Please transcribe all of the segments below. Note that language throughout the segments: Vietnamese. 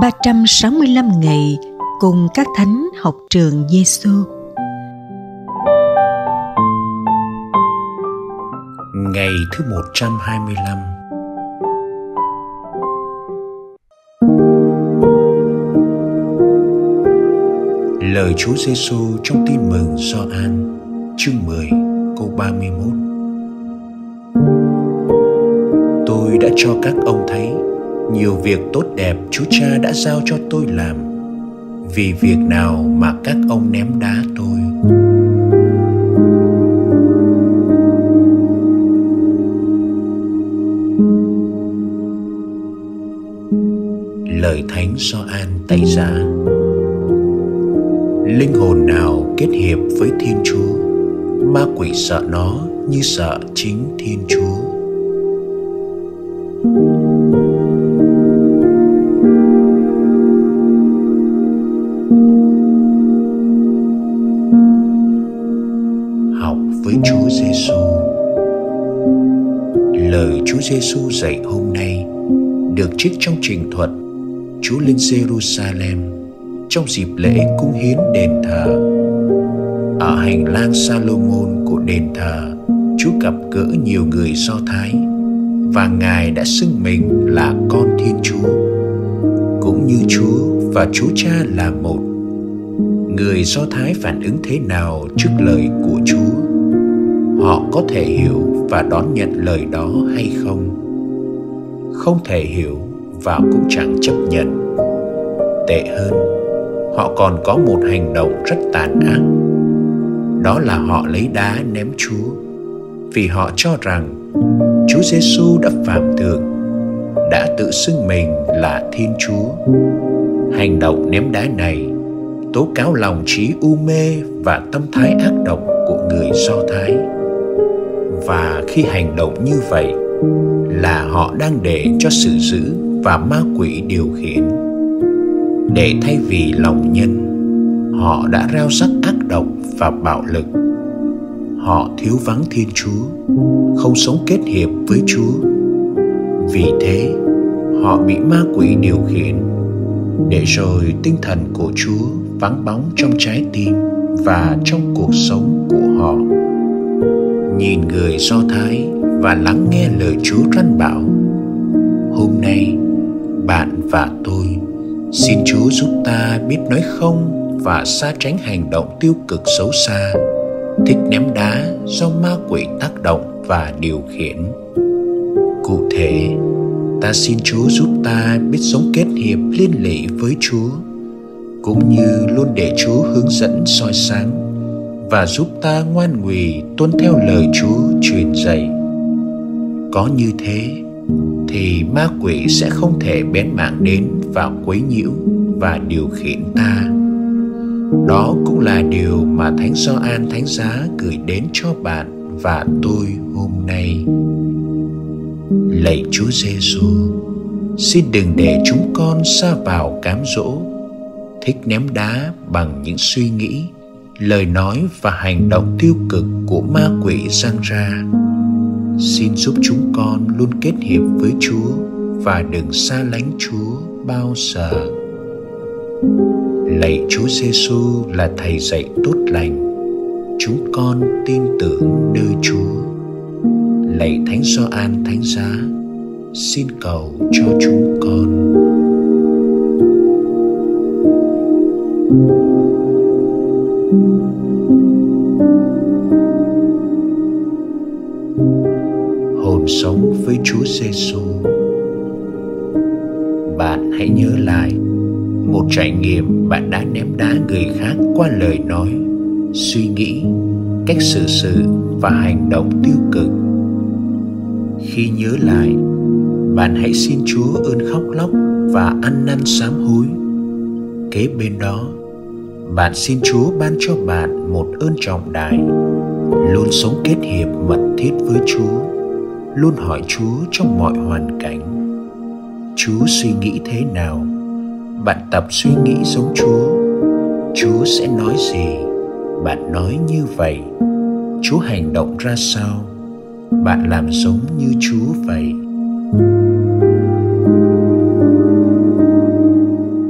365 ngày cùng các thánh học trường Giêsu. Ngày thứ 125. Lời Chúa Giêsu trong Tin mừng Gioan, chương 10, câu 31. Tôi đã cho các ông thấy nhiều việc tốt đẹp Chúa Cha đã giao cho tôi làm. Vì việc nào mà các ông ném đá tôi? Lời Thánh Gioan Tẩy Giả. Linh hồn nào kết hiệp với Thiên Chúa, ma quỷ sợ nó như sợ chính Thiên Chúa. Học với Chúa Giêsu. Lời Chúa Giêsu dạy hôm nay được trích trong trình thuật Chúa lên Jerusalem trong dịp lễ cúng hiến đền thờ. Ở hành lang Salomon của đền thờ, Chúa gặp gỡ nhiều người Do Thái và Ngài đã xưng mình là con Thiên Chúa. Cũng như Chúa và Chúa Cha là một. Người Do Thái phản ứng thế nào trước lời của Chúa? Họ có thể hiểu và đón nhận lời đó hay không? Không thể hiểu và cũng chẳng chấp nhận. Tệ hơn, họ còn có một hành động rất tàn ác. Đó là họ lấy đá ném Chúa, vì họ cho rằng Chúa Giêsu đã phạm thượng, đã tự xưng mình là Thiên Chúa. Hành động ném đá này tố cáo lòng trí u mê và tâm thái ác độc của người Do Thái. Và khi hành động như vậy là họ đang để cho sự dữ và ma quỷ điều khiển. Để thay vì lòng nhân, họ đã reo rắc ác độc và bạo lực. Họ thiếu vắng Thiên Chúa, không sống kết hiệp với Chúa. Vì thế, họ bị ma quỷ điều khiển, để rồi tinh thần của Chúa vắng bóng trong trái tim và trong cuộc sống của họ. Nhìn người Do Thái và lắng nghe lời Chúa răn bảo. Hôm nay, bạn và tôi xin Chúa giúp ta biết nói không và xa tránh hành động tiêu cực xấu xa, thích ném đá do ma quỷ tác động và điều khiển. Cụ thể, ta xin Chúa giúp ta biết sống kết hiệp liên lỉ với Chúa, cũng như luôn để Chúa hướng dẫn soi sáng và giúp ta ngoan ngùy tuân theo lời Chúa truyền dạy. Có như thế thì ma quỷ sẽ không thể bén mảng đến và quấy nhiễu và điều khiển ta. Đó cũng là điều mà Thánh Gioan Thánh Giá gửi đến cho bạn và tôi hôm nay. Lạy Chúa Giêsu, xin đừng để chúng con sa vào cám dỗ, thích ném đá bằng những suy nghĩ, lời nói và hành động tiêu cực của ma quỷ giăng ra. Xin giúp chúng con luôn kết hiệp với Chúa và đừng xa lánh Chúa bao giờ. Lạy Chúa Giêsu là Thầy dạy tốt lành, chúng con tin tưởng nơi Chúa. Lạy Thánh Gioan Thánh Giá, xin cầu cho chúng con. Hồn sống với Chúa Giêsu. Bạn hãy nhớ lại một trải nghiệm bạn đã ném đá người khác qua lời nói, suy nghĩ, cách xử sự và hành động tiêu cực. Khi nhớ lại, bạn hãy xin Chúa ơn khóc lóc và ăn năn sám hối. Kế bên đó, bạn xin Chúa ban cho bạn một ơn trọng đại, luôn sống kết hiệp mật thiết với Chúa, luôn hỏi Chúa trong mọi hoàn cảnh. Chúa suy nghĩ thế nào, bạn tập suy nghĩ giống Chúa. Chúa sẽ nói gì, bạn nói như vậy. Chúa hành động ra sao, bạn làm giống như Chúa vậy.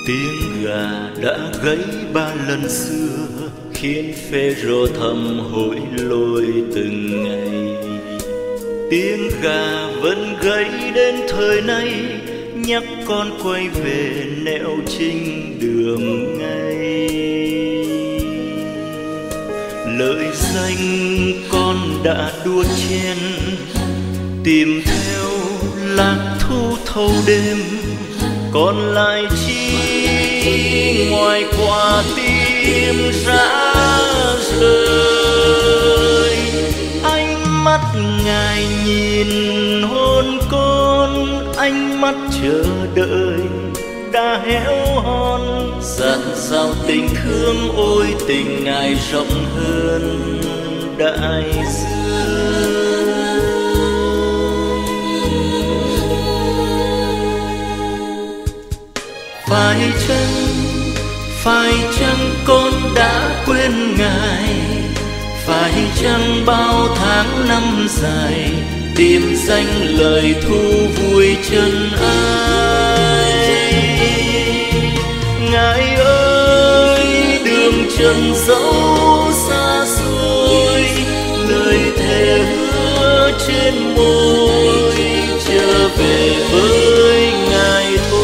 Tiếng gà đã gáy 3 lần xưa, khiến Phêrô thầm hối lỗi từng ngày. Tiếng gà vẫn gáy đến thời nay, nhắc con quay về nẻo chính đường ngay. Lợi danh con đã đua chen, tìm theo lạc thu thâu đêm, còn lại chi ngoài quả tim rã rời. Ánh mắt ngài nhìn hôn con, ánh mắt chờ đợi đã héo hon. Dặn dao tình thương, ôi tình ngài rộng hơn đại dương. Phải chăng con đã quên ngài? Phải chăng bao tháng năm dài tìm danh lời thu vui chân ai? Ngài ơi, đường trần dẫu xa xôi, lời thề hứa trên môi, trở về với ngài thôi.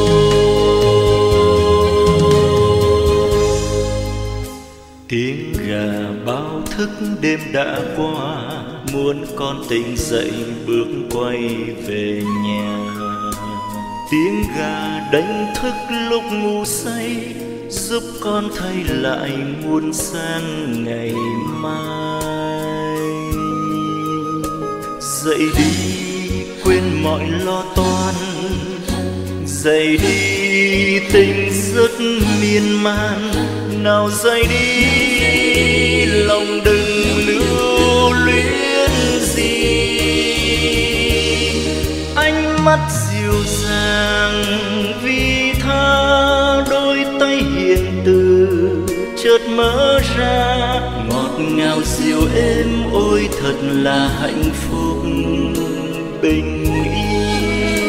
Tiếng gà báo thức đêm đã qua, muốn con tỉnh dậy bước quay về nhà. Tiếng gà đánh thức lúc ngủ say, giúp con thay lại muôn sang ngày mai. Dậy đi quên mọi lo toan, dậy đi tình rất miên man. Nào dậy đi lòng đừng lưu luyến gì. Ánh mắt dịu dàng vì tha, đôi tay hiền từ chợt mở ra. Ngọt ngào dịu êm, ôi thật là hạnh phúc bình yên.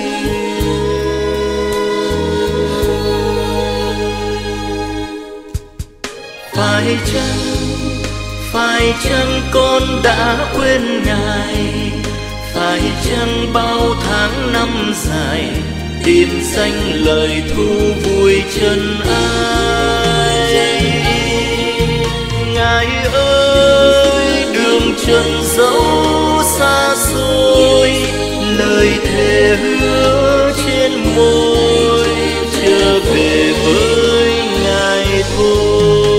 Phải chăng con đã quên ngài? Phải chăng bao tháng năm dài tìm danh lời thu vui chân ai? Ngài ơi, đường trần dẫu xa xôi, lời thề hứa trên môi, trở về với ngài thôi.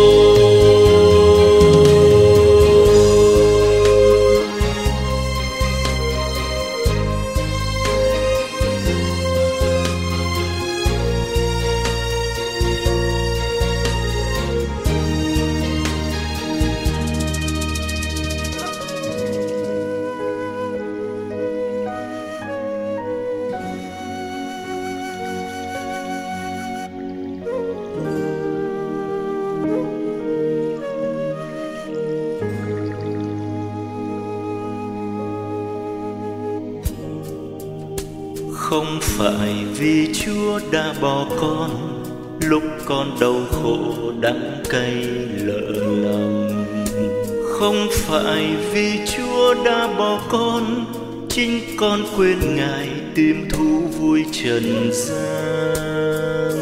Không phải vì Chúa đã bỏ con lúc con đau khổ đắng cay lỡ lòng. Không phải vì Chúa đã bỏ con, chính con quên Ngài tìm thú vui trần gian.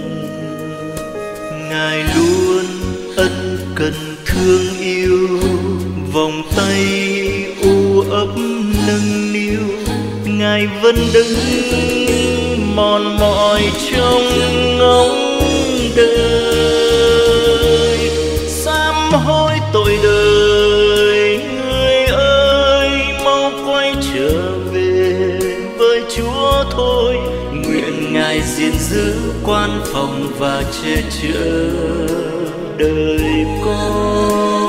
Ngài luôn ân cần thương yêu, vòng tay u ấp nâng niu. Ngài vẫn đứng mòn mỏi trong ngóng đời, sám hối tội đời. Người ơi, mau quay trở về với Chúa thôi. Nguyện Ngài gìn giữ quan phòng và che chở đời con.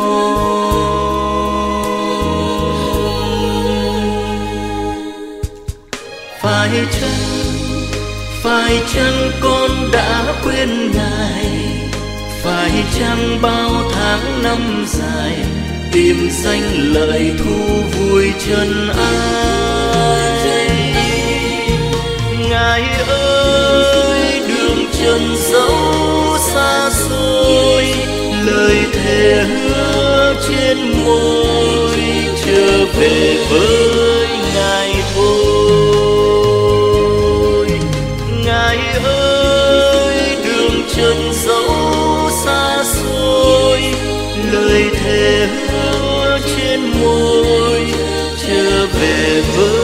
Phải chăng con đã quên Ngài? Phải chăng bao tháng năm dài tìm danh lợi thu vui chân ai? Ngài ơi, đường trần trần dẫu xa xôi, lời thề hứa trên môi trở về với Ngài thôi. Ngài ơi, đường trần dẫu xa xôi, lời thề hứa trên môi trở về với